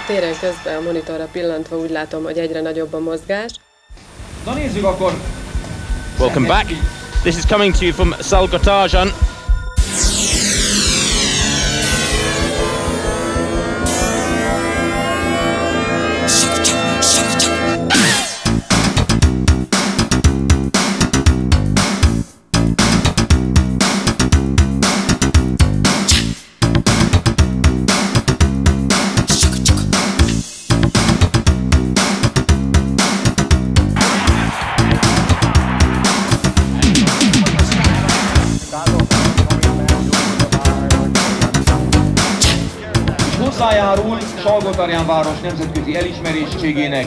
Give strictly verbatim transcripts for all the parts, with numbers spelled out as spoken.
téren közben a monitorra pillantva úgy látom, hogy egyre nagyobb a mozgás. Na nézzük akkor! Welcome back. This is coming to you from Salgótarján. Hozzájárul Salgótarján város nemzetközi elismerésének.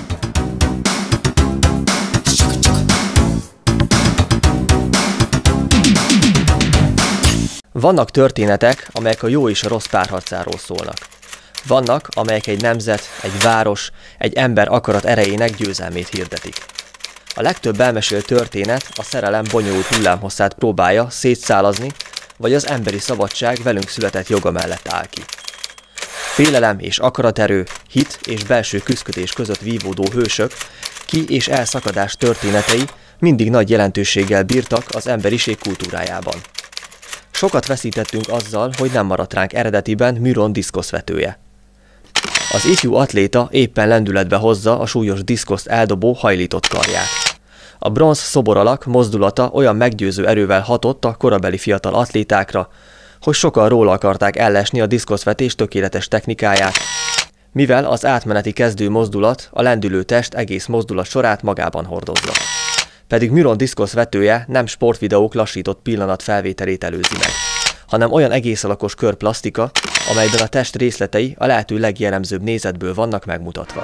Vannak történetek, amelyek a jó és a rossz párharcáról szólnak. Vannak, amelyek egy nemzet, egy város, egy ember akarat erejének győzelmét hirdetik. A legtöbb elmesélt történet a szerelem bonyolult hullámhosszát próbálja szétszálazni, vagy az emberi szabadság velünk született joga mellett áll ki. Félelem és akaraterő, hit és belső küszködés között vívódó hősök, ki- és elszakadás történetei mindig nagy jelentőséggel bírtak az emberiség kultúrájában. Sokat veszítettünk azzal, hogy nem maradt ránk eredetiben Myron diszkoszvetője. Az ifjú atléta éppen lendületbe hozza a súlyos diszkoszt eldobó hajlított karját. A bronz szobor alak mozdulata olyan meggyőző erővel hatott a korabeli fiatal atlétákra, hogy sokan róla akarták ellesni a diszkoszvetés tökéletes technikáját, mivel az átmeneti kezdő mozdulat a lendülő test egész mozdulat sorát magában hordozza. Pedig Myron diszkoszvetője nem sportvideók lassított pillanat felvételét előzi meg, hanem olyan egész alakos körplasztika, amelyben a test részletei a lehető legjellemzőbb nézetből vannak megmutatva.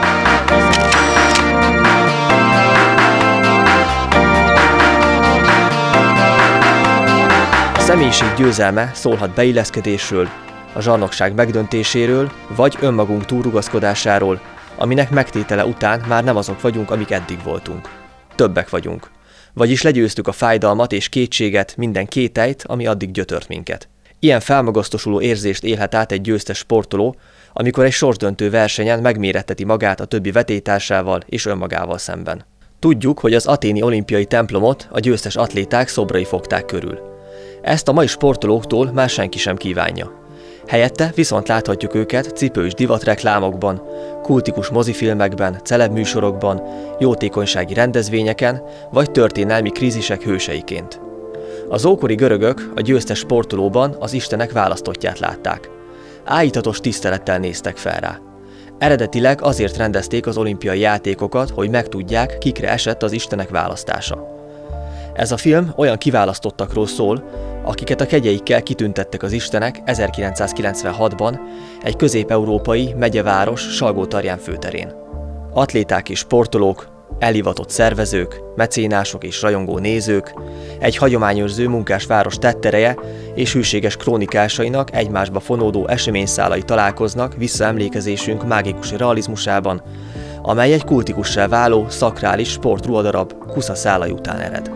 A személyiség győzelme szólhat beilleszkedésről, a zsarnokság megdöntéséről, vagy önmagunk túlrugaszkodásáról, aminek megtétele után már nem azok vagyunk, amik eddig voltunk. Többek vagyunk. Vagyis legyőztük a fájdalmat és kétséget, minden kételyt, ami addig gyötört minket. Ilyen felmagasztosuló érzést élhet át egy győztes sportoló, amikor egy sorsdöntő versenyen megméretteti magát a többi vetélytársával és önmagával szemben. Tudjuk, hogy az athéni olimpiai templomot a győztes atléták szobrai fogták körül. Ezt a mai sportolóktól már senki sem kívánja. Helyette viszont láthatjuk őket cipő- és divatreklámokban, kultikus mozifilmekben, celebműsorokban, jótékonysági rendezvényeken vagy történelmi krízisek hőseiként. Az ókori görögök a győztes sportolóban az istenek választottját látták. Áhítatos tisztelettel néztek fel rá. Eredetileg azért rendezték az olimpiai játékokat, hogy megtudják, kikre esett az istenek választása. Ez a film olyan kiválasztottakról szól, akiket a kegyeikkel kitüntettek az istenek ezerkilencszázkilencvenhatban egy közép-európai megyeváros Salgótarján főterén. Atléták és sportolók, elhivatott szervezők, mecénások és rajongó nézők, egy hagyományőrző munkásváros tettereje és hűséges krónikásainak egymásba fonódó eseményszálai találkoznak visszaemlékezésünk mágikus realizmusában, amely egy kultikussá váló, szakrális sportruhadarab Kusza szálai után ered.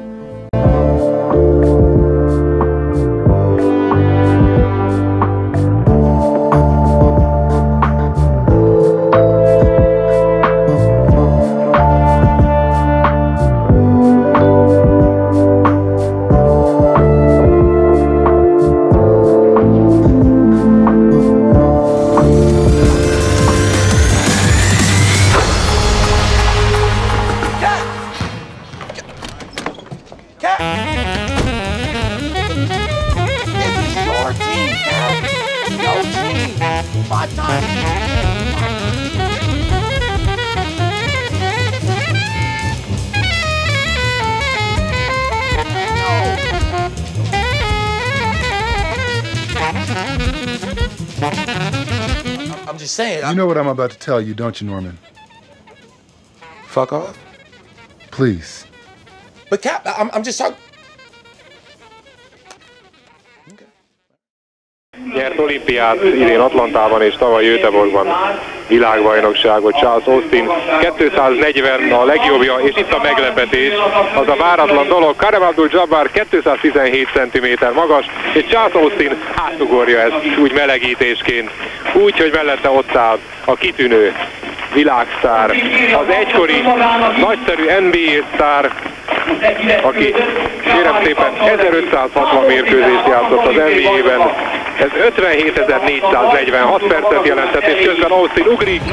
I'm just saying. You know what I'm about to tell you, don't you, Norman? Fuck off. Please. But Cap, I'm, I'm just talking. Nyert olimpiát idén Atlantában és tavaly Göteborgban. világbajnokságot. Charles Austin kétszáznegyven a legjobbja, és itt a meglepetés, az a váratlan dolog. Kareem Abdul-Jabbar kétszáztizenhét centiméter magas, és Charles Austin átugorja ezt úgy melegítésként, úgy, hogy mellette ott áll a kitűnő világsztár, az egykori nagyszerű en bé á sztár, aki kérem szépen ezerötszázhatvan mérkőzést játszott az en bé á-ben. Ez ötvenhétezer-négyszáznegyvenhat percet jelentett, és közben Austin ugrik.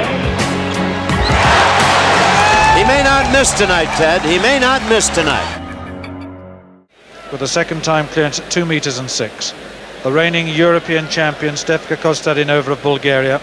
He may not miss tonight, Ted. He may not miss tonight. With a second time clearance at two meters and six. The reigning European champion Stefka Kostadinova of Bulgaria.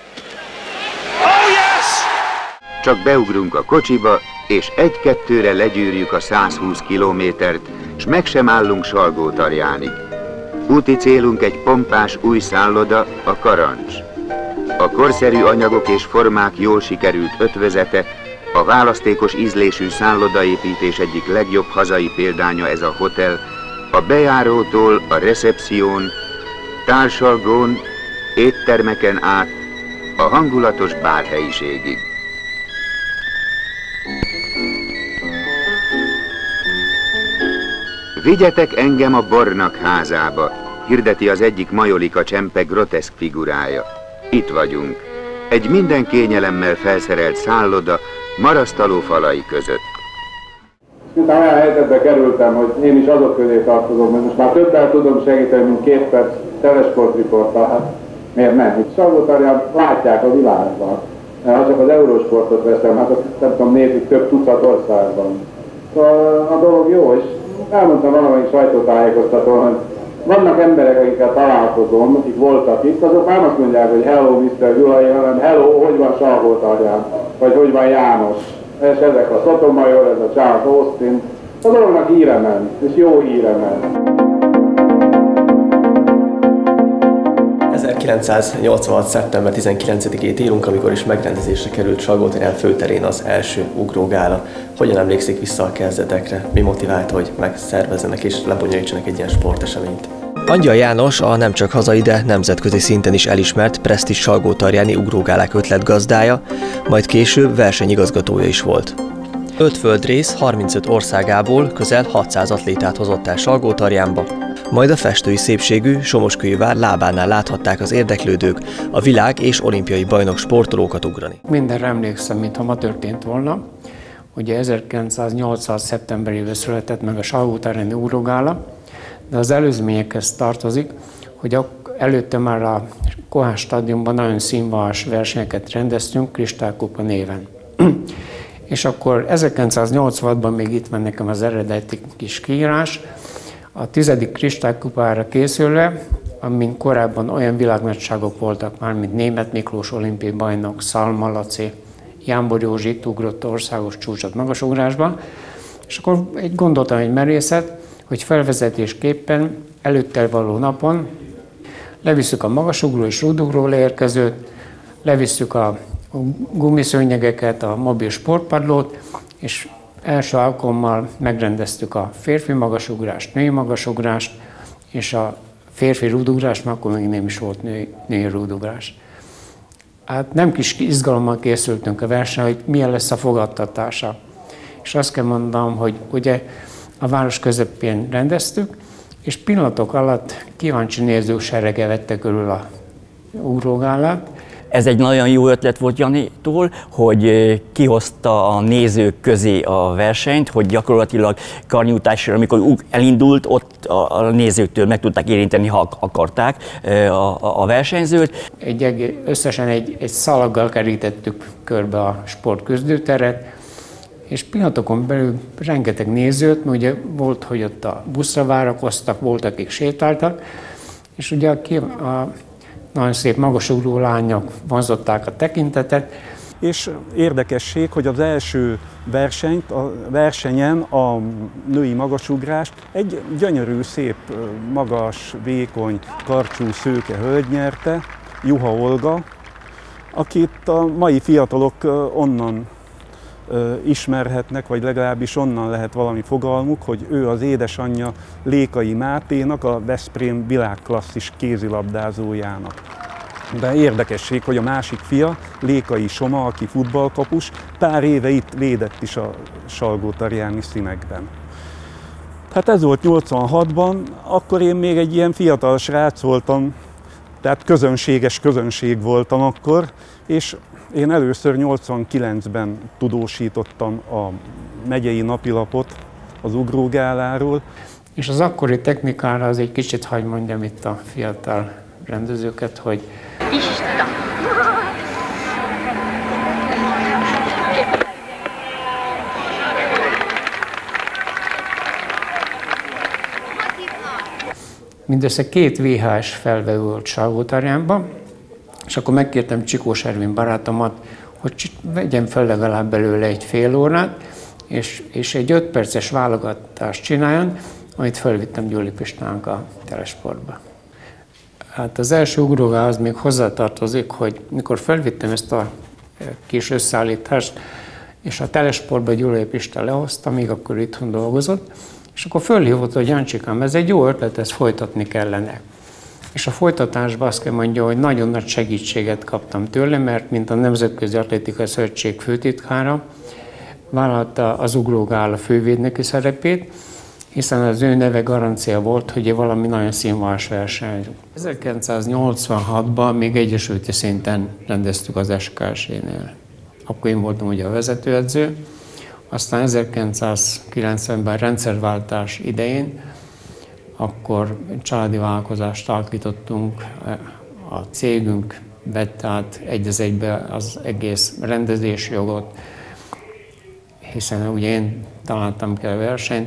Csak beugrunk a kocsiba, és egy-kettőre legyűrjük a százhúsz kilométert, s meg sem állunk Salgótarjánig. Úti célunk egy pompás új szálloda, a Karancs. A korszerű anyagok és formák jól sikerült ötvözete, a választékos ízlésű szállodaépítés egyik legjobb hazai példánya ez a hotel, a bejárótól a recepción, társalgón, éttermeken át, a hangulatos bárhelyiségig. Vigyetek engem a Bornak házába, hirdeti az egyik majolika csempe groteszk figurája. Itt vagyunk, egy minden kényelemmel felszerelt szálloda, marasztaló falai között. Miután olyan helyzetbe kerültem, hogy én is azok közé tartozom, hogy most már többel tudom segíteni, mint két perc telesportriporttal, hát miért nem? Itt Salgótarján látják a világban. Ha csak az Eurosportot veszem, hát azt nem tudom, nézik több tucat országban. Szóval a dolog jó, és elmondtam valamelyik sajtótájékoztatón, hogy vannak emberek, akikkel találkozom, akik voltak itt, azok már azt mondják, hogy hello miszter Gyulai, hanem hello, hogy van Salgótarján, vagy hogy van János. És ezek a Sotomayor, ez a Charles Austin. A dolognak híre ment, és jó híre ment. ezerkilencszáznyolcvanhat. szeptember tizenkilencedikét írunk, amikor is megrendezésre került Salgótarján főterén az első ugrógála. Hogyan emlékszik vissza a kezdetekre? Mi motiválta, hogy megszervezzenek és lebonyolítsanak egy ilyen sporteseményt? Angyal János a nem csak hazai, de nemzetközi szinten is elismert presztízs salgótarjáni ugrógálák ötletgazdája, majd később versenyigazgatója is volt. Öt földrész harmincöt országából közel hatszáz atlétát hozott el Salgótarjánba, majd a festői szépségű Somoskői-vár lábánál láthatták az érdeklődők a világ és olimpiai bajnok sportolókat ugrani. Mindenre emlékszem, mintha ma történt volna. Ugye ezerkilencszáznyolcvan. szeptemberében született meg a Salgótarjáni ugrógála, de az előzményekhez tartozik, hogy előtte már a Kohán stadionban nagyon színvonalas versenyeket rendeztünk Kristálykupa néven. És akkor ezerkilencszáznyolcvanban még itt van nekem az eredeti kis kiírás, a tizedik Kristálykupára készülve, amin korábban olyan világnagyságok voltak már, mint Németh Miklós olimpiai bajnok, Szalma Laci, Jánbor Józsi itt ugrott országos csúcsot magasugrásban, és akkor egy gondoltam egy merészet, hogy felvezetésképpen előttel való napon levisszük a magasugró és rúdugró leérkezőt, levisszük a gumiszőnyegeket, a mobil sportpadlót, és első alkalommal megrendeztük a férfi magasugrást, női magasugrást, és a férfi rúdugrást, mert akkor még nem is volt női, női rúdugrás. Hát nem kis izgalommal készültünk a versenyre, hogy milyen lesz a fogadtatása. És azt kell mondanom, hogy ugye a város közepén rendeztük, és pillanatok alatt kíváncsi nézők serege vette körül a ugrógálát. Ez egy nagyon jó ötlet volt Janitól, hogy kihozta a nézők közé a versenyt, hogy gyakorlatilag karnyújtásra, amikor elindult, ott a nézőktől meg tudták érinteni, ha akarták a, a versenyzőt. Egy, összesen egy, egy szalaggal kerítettük körbe a sportküzdőteret, és pillanatokon belül rengeteg nézőt, mert ugye volt, hogy ott a buszra várakoztak, voltak, akik sétáltak, és ugye a, a nagyon szép magasugró lányok vonzották a tekintetet. És érdekesség, hogy az első versenyt, a versenyen a női magasugrást egy gyönyörű, szép, magas, vékony, karcsú, szőke hölgy nyerte, Juha Olga, akit a mai fiatalok onnan ismerhetnek, vagy legalábbis onnan lehet valami fogalmuk, hogy ő az édesanyja Lékai Máténak, a Veszprém világklasszis kézilabdázójának. De érdekesség, hogy a másik fia, Lékai Soma, aki futballkapus, pár éve itt védett is a Salgótarjáni színekben. Hát ez volt nyolcvanhatban, akkor én még egy ilyen fiatal srác voltam, tehát közönséges közönség voltam akkor, és én először nyolcvankilencben tudósítottam a megyei napilapot az ugrógáláról. És az akkori technikára az egy kicsit hagy mondjam itt a fiatal rendezőket, hogy mindössze két vé há es felvevő volt Salgótarjánban, és akkor megkértem Csikós Ervin barátomat, hogy vegyen fel legalább belőle egy fél órát, és, és egy öt perces válogatást csináljon, amit felvittem Gyuli Pistának a Telesportba. Hát az első ugrógához még hozzátartozik, hogy mikor felvittem ezt a kis összeállítást, és a Telesportba Gyuli Pista lehozta, még akkor itthon dolgozott, és akkor fölhívott, hogy Jancsikám, ez egy jó ötlet, ezt folytatni kellene. És a folytatásban azt kell mondja, hogy nagyon nagy segítséget kaptam tőle, mert mint a Nemzetközi Atlétikai Szövetség főtitkára vállalta az ugrógála fővédnöki szerepét, hiszen az ő neve garancia volt, hogy valami nagyon színvonalas verseny. ezerkilencszáznyolcvanhatban még egyesületi szinten rendeztük az es ká es-nél. Akkor én voltam ugye a vezetőedző, aztán ezerkilencszázkilencvenben rendszerváltás idején, akkor családi vállalkozást alakítottunk, a cégünk vette át egy az egybe az egész rendezési jogot, hiszen ugye én találtam ki a versenyt.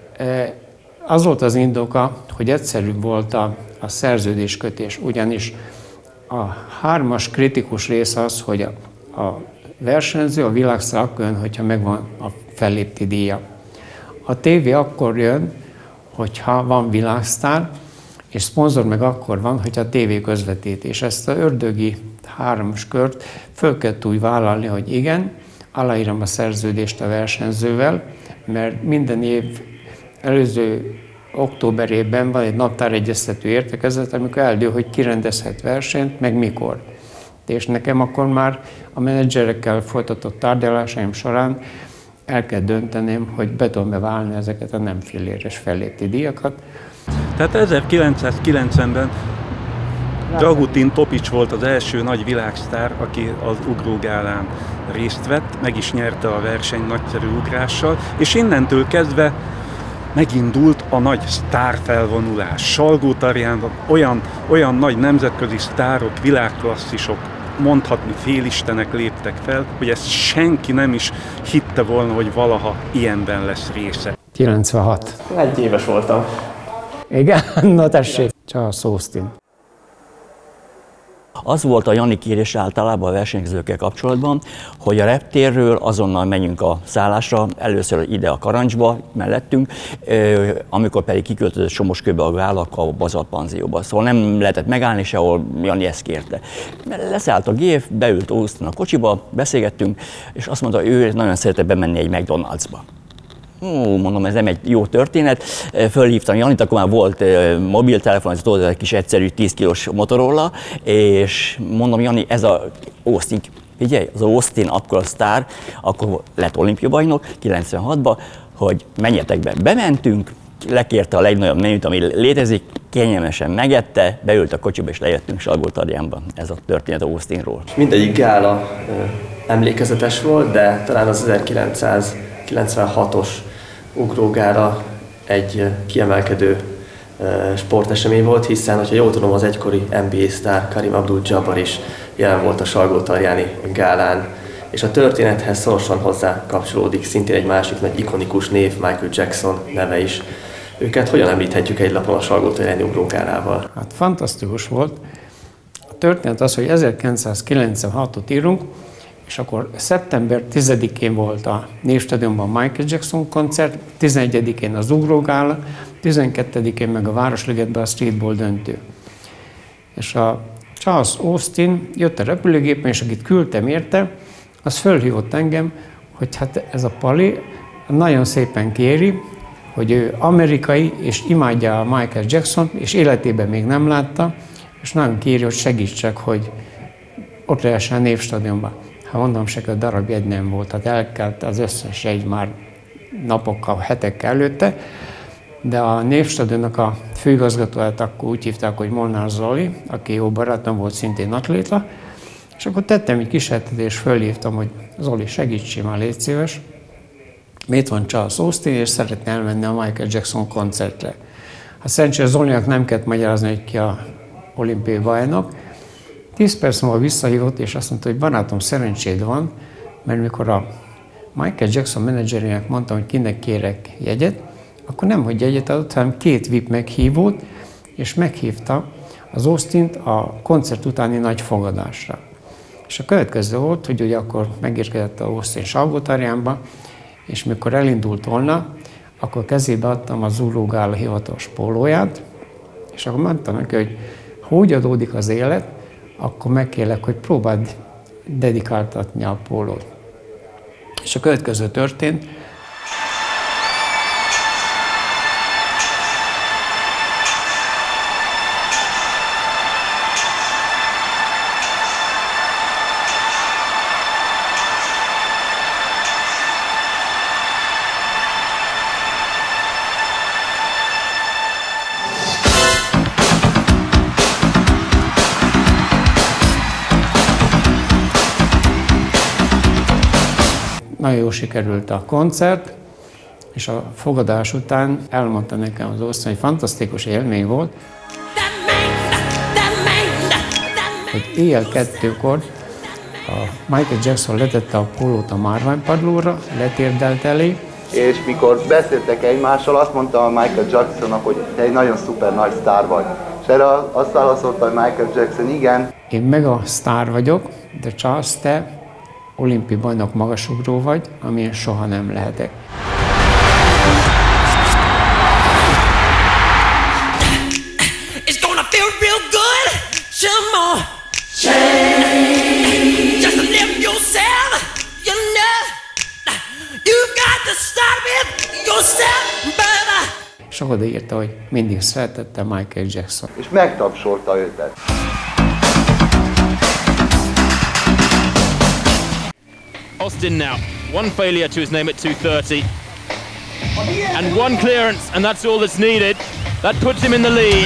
Az volt az indoka, hogy egyszerűbb volt a, a szerződéskötés, ugyanis a hármas kritikus rész az, hogy a, a versenyző, a világsztár akkor jön, hogyha megvan a fellépti díja. A tévé akkor jön, hogyha van világsztár, és szponzor meg akkor van, hogyha a tévé közvetít. És ezt a ördögi hármas kört föl kellett úgy vállalni, hogy igen, aláírom a szerződést a versenyzővel, mert minden év előző októberében van egy naptáregyeztető értekezlet, amikor eldől, hogy ki rendezhet versenyt, meg mikor. És nekem akkor már a menedzserekkel folytatott tárgyalásaim során el kell döntenem, hogy be tudom válni ezeket a nem filléres fellépti díjakat. Tehát ezerkilencszázkilencvenben Dragutin Topics volt az első nagy világsztár, aki az ugrógálán részt vett, meg is nyerte a verseny nagyszerű ugrással, és innentől kezdve megindult a nagy sztárfelvonulás. Salgótarjánban olyan, olyan nagy nemzetközi sztárok, világklasszisok, mondhatni félistenek léptek fel, hogy ezt senki nem is hitte volna, hogy valaha ilyenben lesz része. kilencvenhat. Egy éves voltam. Igen? Na tessék. Charles Austin. Az volt a Jani kérés általában a versenyzőkkel kapcsolatban, hogy a reptérről azonnal menjünk a szállásra, először ide a Karancsba mellettünk, amikor pedig kiköltözött Somoskőbe a gála, a Bazalt panzióba. Szóval nem lehetett megállni sehol, Jani ezt kérte. Leszállt a gép, beült Austin a kocsiba, beszélgettünk, és azt mondta, ő nagyon szeretett bemenni egy McDonald'sba. Ó, mondom, ez nem egy jó történet. Fölhívtam Janit, akkor már volt mobiltelefon, ez egy kis egyszerű tíz kilós Motorola, és mondom, Jani, ez a Austin, figyelj, az Austin akkor a sztár, akkor lett olimpiabajnok kilencvenhatban, hogy menjetek be. Bementünk, lekérte a legnagyobb menüt, ami létezik, kényelmesen megette, beült a kocsiba és lejöttünk Salgótarjánba. Ez a történet Austinról. Mindegyik gála emlékezetes volt, de talán az ezerkilencszázkilencvenhatos ugrógára egy kiemelkedő sportesemény volt, hiszen, hogyha jól tudom, az egykori en bé á sztár Karim Abdul-Jabbar is jelen volt a Salgótarjáni gálán, és a történethez szorosan hozzá kapcsolódik szintén egy másik nagy ikonikus név, Michael Jackson neve is. Őket hogyan említhetjük egy lapon a Salgótarjáni ugrógálával? Hát fantasztikus volt. A történet az, hogy ezerkilencszázkilencvenhatot írunk, és akkor szeptember tizedikén volt a Névstadionban Michael Jackson koncert, tizenegyedikén az ugrógála, tizenkettedikén meg a Városligetben a streetball döntő. És a Charles Austin jött a repülőgépen, és akit küldtem érte, az fölhívott engem, hogy hát ez a Pali nagyon szépen kéri, hogy ő amerikai, és imádja a Michael Jackson, és életében még nem látta, és nagyon kéri, hogy segítsek, hogy ott lehessen a Népstadionban. Hát mondom, se a darab jegy nem volt, hát elkelt az összes jegy már napokkal, hetekkel előtte, de a Népstadionnak a főigazgatóját akkor úgy hívták, hogy Molnár Zoli, aki jó barátom volt, szintén atléta, és akkor tettem egy kísérletet, és fölhívtam, hogy Zoli, segítsél már, légy szíves. Itt van Charles Austin, és szeretne elmenni a Michael Jackson koncertre. Hát szerencsére Zolinak nem kellett magyarázni, hogy ki a olimpiai bajnok. Tíz perc múlva visszahívott, és azt mondta, hogy barátom, szerencséd van, mert mikor a Michael Jackson menedzserének mondtam, hogy kinek kérek jegyet, akkor nem, hogy jegyet adott, hanem két vé i pé meghívót, és meghívta az Austint a koncert utáni nagy fogadásra. És a következő volt, hogy ugye akkor megérkezett a Austin Salgótarjánba, és mikor elindult volna, akkor kezébe adtam az Zulu Gála hivatalos pólóját, és akkor mondtam neki, hogy ha úgy adódik az élet, akkor megkérlek, hogy próbáld dedikáltatni a pólót. És a következő történt. Nagyon jól sikerült a koncert, és a fogadás után elmondta nekem az Austin, hogy fantasztikus élmény volt, hogy éjjel kettőkor a Michael Jackson letette a pólót a márványpadlóra, letérdelt elé. És mikor beszéltek egymással, azt mondta a Michael Jacksonnak, hogy te egy nagyon szuper nagy sztár vagy. És erre azt válaszolta Michael Jackson, igen. Én meg a sztár vagyok, de Charles, te olimpiai bajnok magasugró vagy, amilyen soha nem lehetek. És oda írta, hogy mindig szeretette Michael Jackson. És megtapsolta őt. Austin now, one failure to his name at two thirty, and one clearance, and that's all that's needed. That puts him in the lead.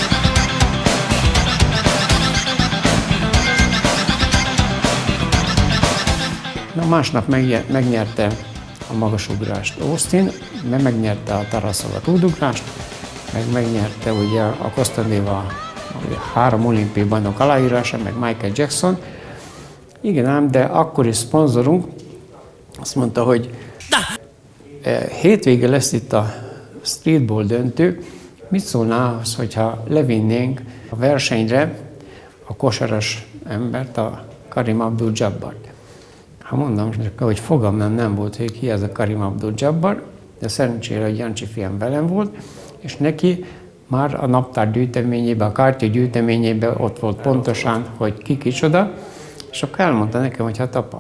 Na, másnap megnyerte a magasugrást Austin, meg megnyerte a Tarasova rúdugrást, meg megnyerte ugye a Kostadéva három olimpiai bajnok aláírása, meg Michael Jackson. Igen ám, de akkori szponzorunk azt mondta, hogy hétvége lesz itt a streetball döntő, mit szólná ahhoz, hogyha levinnénk a versenyre a kosaras embert, a Karim Abdul-Jabbart. Hát mondom, hogy fogalmam nem volt, hogy ki ez a Karim Abdul-Jabbar, de szerencsére, hogy Jancsi fiam velem volt, és neki már a naptár gyűjteményében, a kártya gyűjteményében ott volt pontosan, hogy ki kicsoda, és akkor elmondta nekem, hogy hát apa.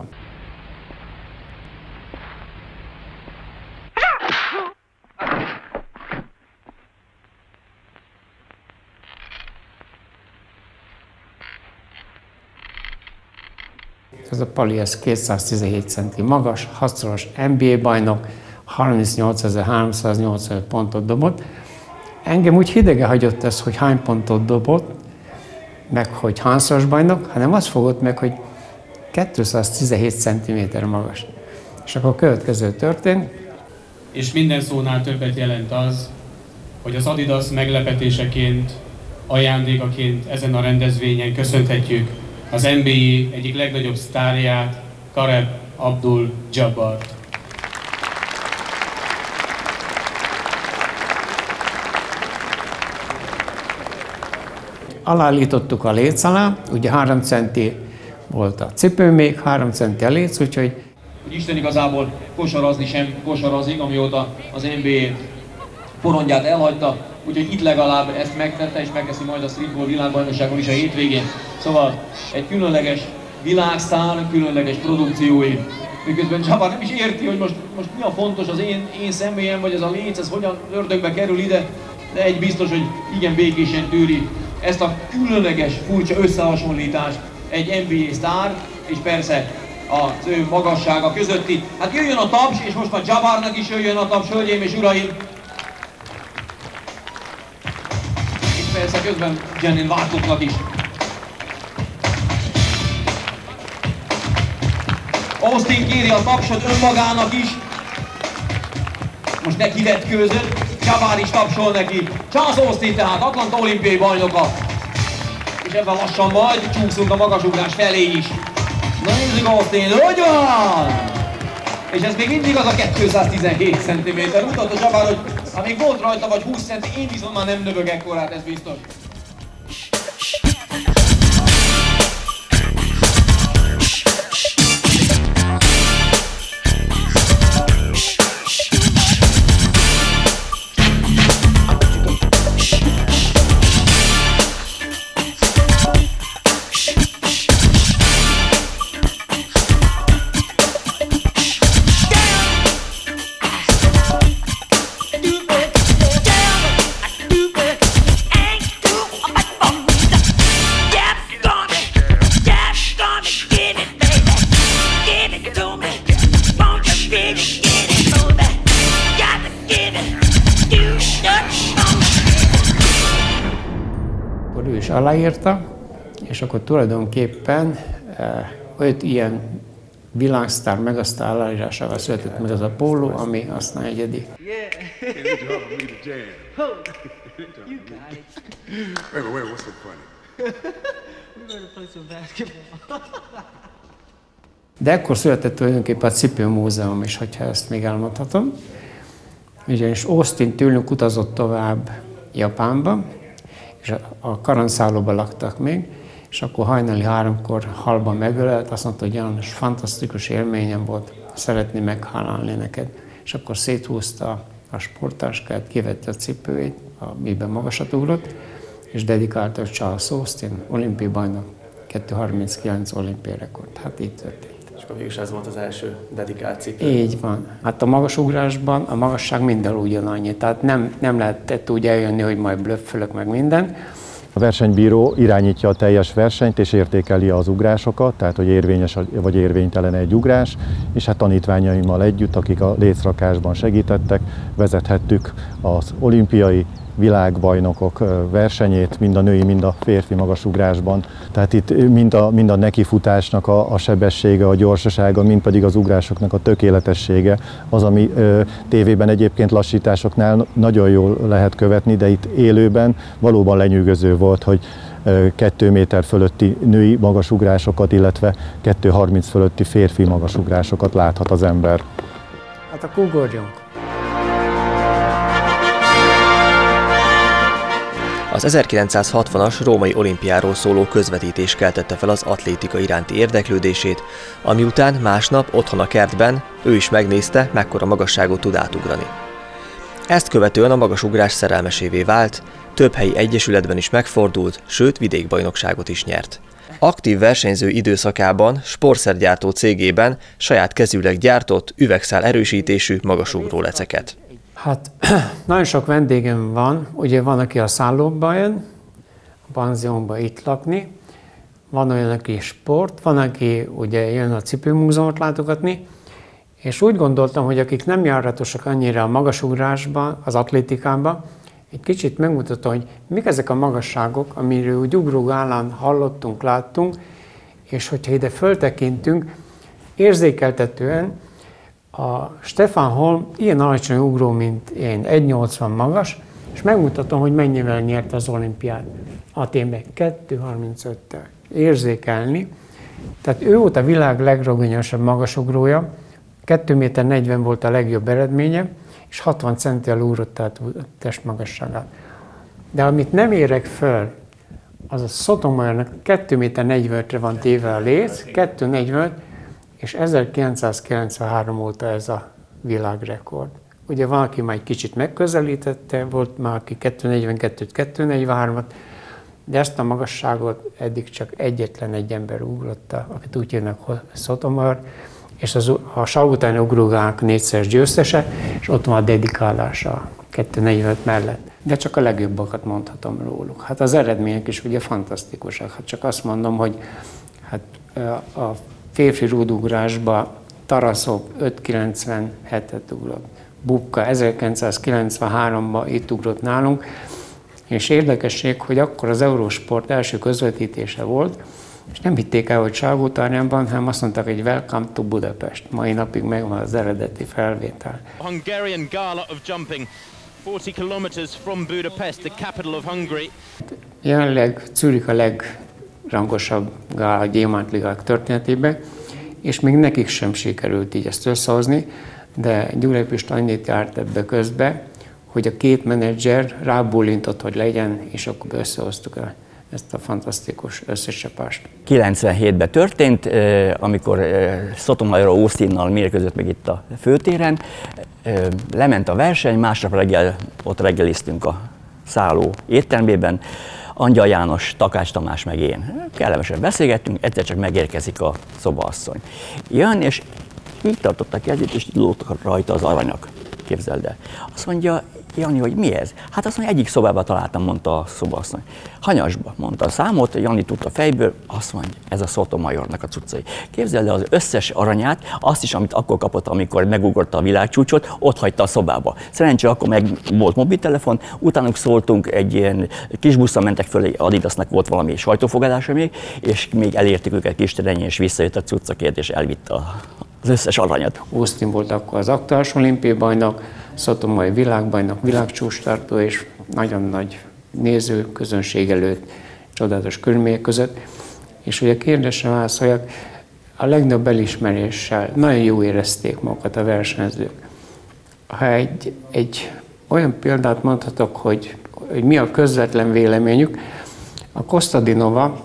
Ez a Pali, ez kétszáztizenhét centi magas, hatszoros en bé á bajnok, harmincnyolcezer-háromszáznyolcvanöt pontot dobott. Engem úgy hidege hagyott ez, hogy hány pontot dobott, meg hogy hányszoros bajnok, hanem azt fogott meg, hogy kétszáztizenhét centiméter magas. És akkor a következő történt. És minden szónál többet jelent az, hogy az Adidas meglepetéseként, ajándékaként ezen a rendezvényen köszönhetjük az en bé á egyik legnagyobb sztárját, Karim Abdul-Jabbart. Alállítottuk a léc alá, ugye három centi volt a cipő még, három centi a léc, úgyhogy... Isten igazából kosarazni sem kosarazik, amióta az en bé á porondját elhagyta, úgyhogy itt legalább ezt megtette, és megteszi majd a streetball világbajnokságon is a hétvégén. Szóval egy különleges világsztár, különleges produkciói, miközben Jabbar nem is érti, hogy most, most mi a fontos az én, én személyem, vagy ez a léc, ez hogyan ördögbe kerül ide, de egy biztos, hogy igen békésen tűri ezt a különleges, furcsa összehasonlítást egy en bé á sztár, és persze az ő magassága közötti. Hát jöjjön a taps, és most már Jabbarnak is jöjjön a taps, hölgyeim és uraim! És persze közben Jenin Vartoknak is. Austin kéri a tapsot önmagának is. Most neki vetkőzött, Jabbar is tapsol neki. Charles Austin tehát Atlanta olimpiai bajnoka. És ebben lassan majd csúszunk a magasugrás felé is. Na nézzük Austin, hogy van? És ez még mindig az a kétszáztizenhét centiméter. Mutatta Jabbar, hogy ha még volt rajta vagy húsz centi, én viszont már nem növök ekkorát, ez biztos. Ő is aláírta, és akkor tulajdonképpen öt ilyen világsztár, megasztár aláírásával született meg az a póló, ami aztán egyedik. De ekkor született tulajdonképpen a cipőmúzeum is, hogyha ezt még elmondhatom. Ugyanis Austin tőlünk utazott tovább Japánba, és a karanszállóban laktak még, és akkor hajnali háromkor halban megölelt, azt mondta, hogy János, fantasztikus élményem volt, szeretném meghálálni neked. És akkor széthúzta a sporttáskát, kivette a cipőjét, amiben magasat ugrott, és dedikálta Charles Austin, olimpiai bajnok, kettő harminckilenc olimpiai rekord. Hát így történt. És akkor végül ez volt az első dedikált cipő. Így van. Hát a magasugrásban a magasság minden ugyanannyi, tehát nem, nem lehetett úgy eljönni, hogy majd blöffölök meg minden. A versenybíró irányítja a teljes versenyt és értékeli az ugrásokat, tehát hogy érvényes vagy érvénytelen egy ugrás, és hát tanítványaimmal együtt, akik a lécrakásban segítettek, vezethettük az olimpiai világbajnokok versenyét, mind a női, mind a férfi magasugrásban. Tehát itt mind a, mind a nekifutásnak a, a sebessége, a gyorsasága, mind pedig az ugrásoknak a tökéletessége az, ami ö, tévében egyébként lassításoknál nagyon jól lehet követni, de itt élőben valóban lenyűgöző volt, hogy ö, kettő méter fölötti női magasugrásokat, illetve kettő harminc fölötti férfi magasugrásokat láthat az ember. Hát akkor ugorjunk! Az ezerkilencszázhatvanas római olimpiáról szóló közvetítés keltette fel az atlétika iránti érdeklődését, ami után másnap otthon a kertben ő is megnézte, mekkora magasságot tud átugrani. Ezt követően a magasugrás szerelmesévé vált, több helyi egyesületben is megfordult, sőt vidékbajnokságot is nyert. Aktív versenyző időszakában sportszergyártó cégében saját kezűleg gyártott üvegszál erősítésű magasugró leceket. Hát nagyon sok vendégem van, ugye van, aki a szállóba jön, a panziónba itt lakni, van olyan, aki sport, van, aki ugye jön a cipőmúzeumot látogatni, és úgy gondoltam, hogy akik nem járatosak annyira a magasugrásban, az atlétikában, egy kicsit megmutatom, hogy mik ezek a magasságok, amiről úgy ugrógálán hallottunk, láttunk, és hogyha ide föltekintünk, érzékeltetően a Stefan Holm ilyen alacsony ugró, mint én, egy nyolcvan magas, és megmutatom, hogy mennyivel nyerte az olimpiát. Athénben kettő harmincöttel érzékelni. Tehát ő volt a világ legrogonyosabb magasugrója, kettő méter negyven volt a legjobb eredménye, és hatvan centivel ugrott, tehát a testmagasságát. De amit nem érek föl, az a Sotomayornak kettő méter negyvenötre van téve a léc, kettő negyvenöt, és ezerkilencszázkilencvenhárom óta ez a világrekord. Ugye van, aki már egy kicsit megközelítette, volt már, aki kettő negyvenkettőt, kettő negyvenhármat, de ezt a magasságot eddig csak egyetlen egy ember ugrotta, akit úgy hívnak Sotomayor, és az, a sav utáni ugrógának négyszeres győztese, és ott van a dedikálása a kettő negyvenöt mellett. de csak a legjobbakat mondhatom róluk. Hát az eredmények is ugye fantasztikusak. Hát csak azt mondom, hogy hát a férfi rúdugrásba Taraszov öt kilencvenhetet ugrott, Bubka ezerkilencszázkilencvenháromban itt ugrott nálunk, és érdekesség, hogy akkor az Eurosport első közvetítése volt, és nem hitték el, hogy Salgótarjánban, hanem azt mondták, hogy Welcome to Budapest. Mai napig megvan az eredeti felvétel. Hungarian gala of jumping, forty kilometers from Budapest, the capital of Hungary. Jelenleg Zürich a legrangosabb gála a gyémántligák történetében, és még nekik sem sikerült így ezt összehozni, de Gyulai Pista annyit járt ebbe közbe, hogy a két menedzser rábólintott, hogy legyen, és akkor összehoztuk el ezt a fantasztikus összecsapást. kilencvenhétben történt, amikor Sotomayor Austinnal mérkőzött meg itt a főtéren, lement a verseny, másnap reggel ott reggeliztünk a szálló éttermében, Angyal János, Takács Tamás meg én. Kellemesen beszélgettünk, egyszer csak megérkezik a szobaasszony. Jön, és így tartotta a kezét, és lógtak rajta az aranyak. Képzeld el. Azt mondja, Jani, hogy mi ez? Hát azt mondja, egyik szobában találtam, mondta a szobaasszony. Hanyasba, mondta a számot, Jani tudta fejből, azt mondja, ez a Sotomayornak a cuccai. Képzeld el, az összes aranyát, azt is, amit akkor kapott, amikor megugrott a világcsúcsot, ott hagyta a szobába. Szerencsére akkor meg volt mobiltelefon, utánuk szóltunk, egy ilyen kis busszal mentek föl, Adidasnak volt valami sajtófogadása még, és még elértük őket Kisterenyi, és visszajött a cuccakért, és elvitte az összes aranyat. Austin volt akkor az aktuális olimpiai bajnok, Sotomayor világbajnok, világcsúcstartó, és nagyon nagy néző közönség előtt, csodálatos körülmények között. És ugye kérdésre válaszoljak, a legnagyobb elismeréssel nagyon jó érezték magukat a versenyzők. Ha egy, egy olyan példát mondhatok, hogy, hogy mi a közvetlen véleményük, a Kostadinova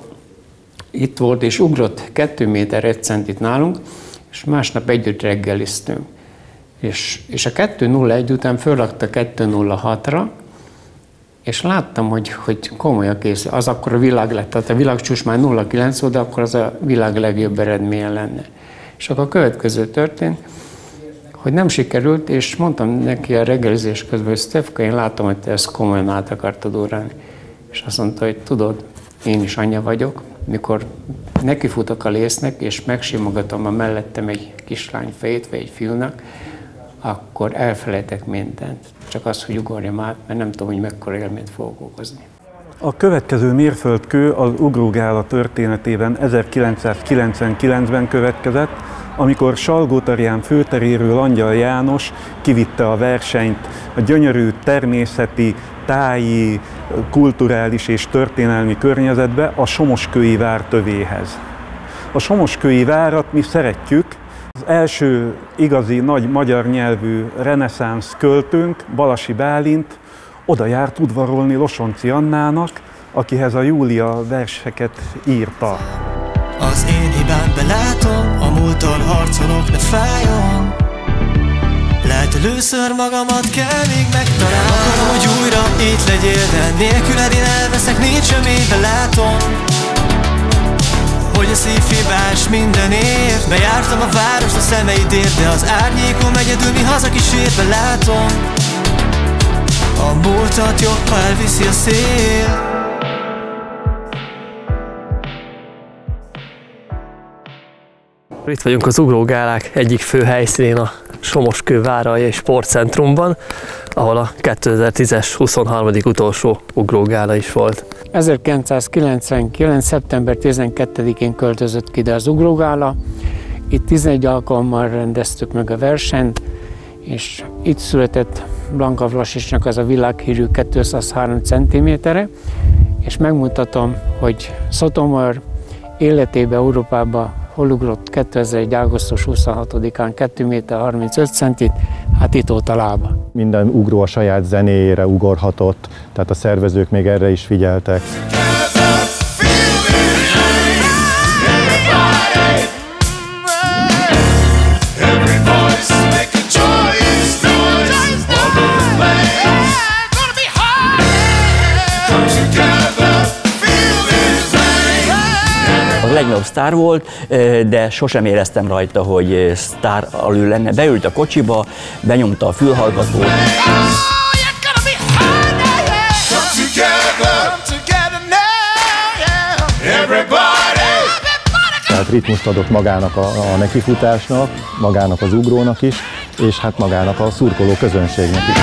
itt volt és ugrott két méter egy centit nálunk, és másnap együtt reggeliztünk. És, és a kettő nulla egy után fölrakta kettő nulla hatra, és láttam, hogy, hogy komolyan készül. Az akkor a világ lett, tehát a világcsúcs már nulla kilenc volt, de akkor az a világ legjobb eredménye lenne. És akkor a következő történt, hogy nem sikerült, és mondtam neki a reggelizés közben, hogy Stefka, én látom, hogy te ezt komolyan át akartad órálni. És azt mondta, hogy tudod, én is anyja vagyok, mikor nekifutok a lésznek, és megsimogatom a mellettem egy kislány fejét, vagy egy fiúnak, akkor elfelejtek mindent. Csak az, hogy ugorjam át, mert nem tudom, hogy mekkora élményt fogok okozni. A következő mérföldkő az ugrógála történetében ezerkilencszázkilencvenkilencben következett, amikor Salgótarján főteréről Angyal János kivitte a versenyt a gyönyörű természeti, táji, kulturális és történelmi környezetbe, a Somoskői vár tövéhez. A Somoskői várat mi szeretjük. Az első igazi nagy magyar nyelvű reneszánsz költőnk, Balasi Bálint, oda járt udvarolni Losonczy Annának, akihez a Júlia verseket írta. Az én hibám belátom, a múlton harcolok, ne fájjon. Lehet, először magamat kell még megtalálni. Akarom, hogy újra itt legyél, de nélküled én elveszek, nincs semmibe látom. Hogy a szív hibás mindenért, bejártam a várost a szemeidért, de az árnyékom egyedül mi hazakísérbe látom. A múltat jobb, ha elviszi a szél. Itt vagyunk az ugrógálák egyik fő helyszínén, a Somoskő várai sportcentrumban, ahol a kétezer-tízes huszonharmadik utolsó ugrógála is volt. ezerkilencszázkilencvenkilenc. szeptember tizenkettedikén költözött ki ide az ugrógála. Itt tizenegy alkalommal rendeztük meg a versenyt, és itt született Blanka Vlasicsnak az a világhírű kétszázhárom centimétere, és megmutatom, hogy Sotomayor életében Európában hol ugrott kétezer-egy. augusztus huszonhatodikán két méter harmincöt centit, hát itt volt a lába. Minden ugró a saját zenéjére ugorhatott, tehát a szervezők még erre is figyeltek. A legnagyobb sztár volt, de sosem éreztem rajta, hogy sztár alül lenne. Beült a kocsiba, benyomta a fülhallgatót. ritmust adott magának a, a nekifutásnak, magának az ugrónak is, és hát magának a szurkoló közönségnek is.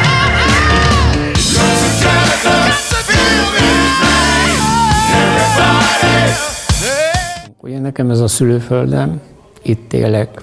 Ugye nekem ez a szülőföldem, itt élek,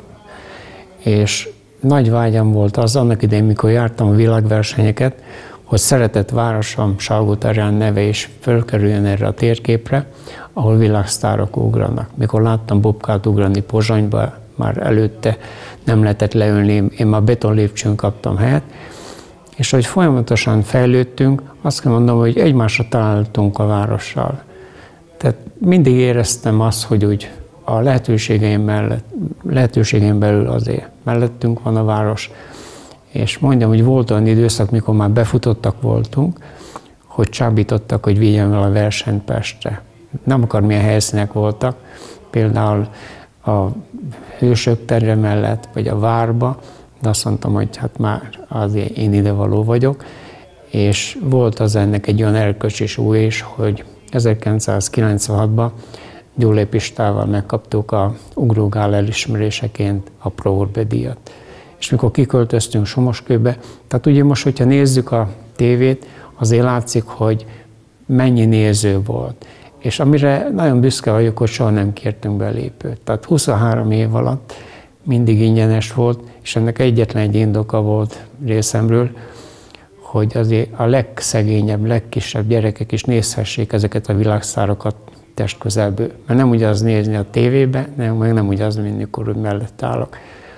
és nagy vágyam volt az annak idején, mikor jártam a világversenyeket, hogy szeretett városom Salgótarján neve is fölkerüljön erre a térképre, ahol világsztárok ugranak. Mikor láttam Bobkát ugrani Pozsonyba, már előtte nem lehetett leülni, én már betonlépcsőn kaptam helyet, és hogy folyamatosan fejlődtünk, azt kell mondom, hogy egymásra találtunk a várossal. Tehát mindig éreztem azt, hogy úgy a lehetőségeim, mellett, lehetőségeim belül azért mellettünk van a város, és mondjam, hogy volt olyan időszak, mikor már befutottak voltunk, hogy csábítottak, hogy vigyem el a versenyt Pestre. Nem akar milyen helyszínek voltak, például a Hősök tere mellett, vagy a Várba, de azt mondtam, hogy hát már azért én ide való vagyok, és volt az ennek egy olyan erkölcsi súly is, hogy ezerkilencszázkilencvenhatban Gyulai Pistával megkaptuk a ugrógála elismeréseként a Pro Orbe díjat. És mikor kiköltöztünk Somoskőbe, tehát ugye most, hogyha nézzük a tévét, azért látszik, hogy mennyi néző volt. És amire nagyon büszke vagyok, hogy soha nem kértünk belépőt. Tehát huszonhárom év alatt mindig ingyenes volt, és ennek egyetlen egy indoka volt részemről, hogy azért a legszegényebb, legkisebb gyerekek is nézhessék ezeket a világsztárokat testközelből. Mert nem ugyanaz nézni a tévébe, nem, meg nem ugyanaz, mint mikor úgy mellett állok.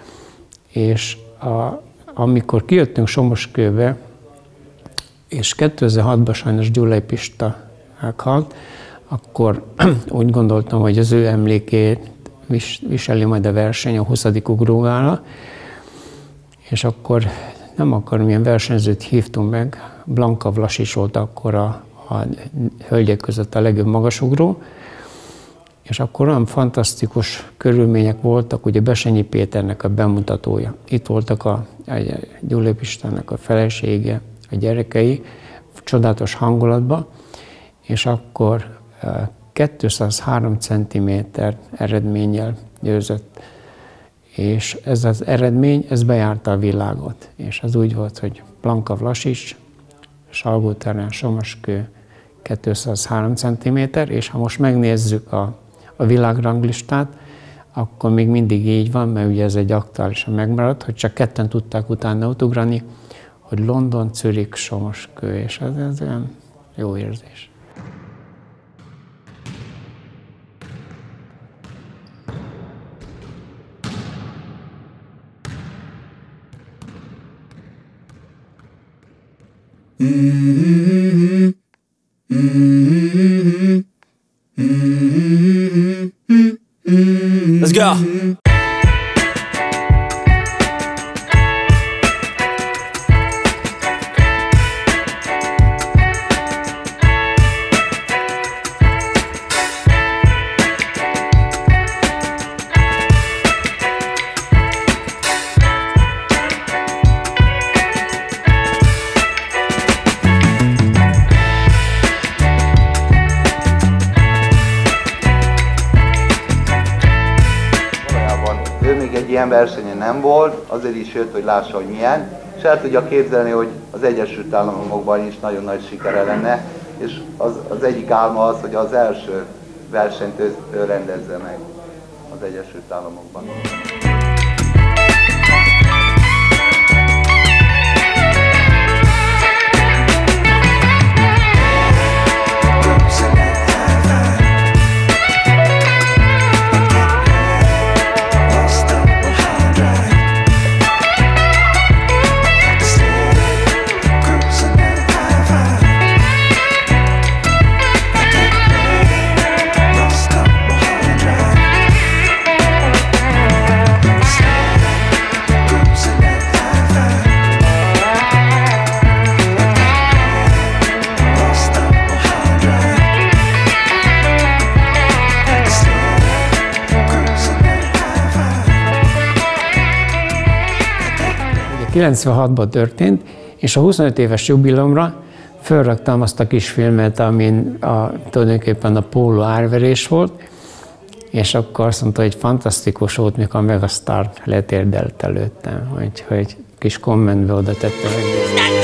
És a, amikor kijöttünk Somoskőbe, és kétezer-hatban sajnos Gyulai Pista meghalt, akkor úgy gondoltam, hogy az ő emlékét vis, viseli majd a verseny, a huszadik ugrógála, és akkor nem akármilyen versenyzőt hívtunk meg, Blanka Vlasics volt akkor a, a hölgyek között a legjobb magasugró, és akkor olyan fantasztikus körülmények voltak, ugye Besenyi Péternek a bemutatója. Itt voltak a, a Gyulai Pistának a felesége, a gyerekei, csodálatos hangulatban, és akkor kétszázhárom centiméter eredménnyel győzött. És ez az eredmény, ez bejárta a világot. És az úgy volt, hogy Blanka Vlasics, Salgótarján, Somoskő kétszázhárom centiméter, és ha most megnézzük a, a világranglistát, akkor még mindig így van, mert ugye ez egy aktuálisan megmaradt, hogy csak ketten tudták utána utugrani, hogy London, Zürich, Somoskő, és ez, ez olyan jó érzés. Mm-hmm. Mm-hmm. Mm-hmm. Mm-hmm. Let's go. Ilyen versenyen nem volt, azért is jött, hogy lássa, hogy milyen, és el tudja képzelni, hogy az Egyesült Államokban is nagyon nagy sikere lenne, és az, az egyik álma az, hogy az első versenyt ő, ő rendezze meg az Egyesült Államokban. kilencvenhatban történt, és a huszonöt éves jubileumra felraktam azt a kis filmet, amin a, tulajdonképpen a póló árverés volt, és akkor azt mondta, hogy fantasztikus volt, mikor meg a Star letérdelt előttem, hogy, hogy kis kommentbe oda tette meg.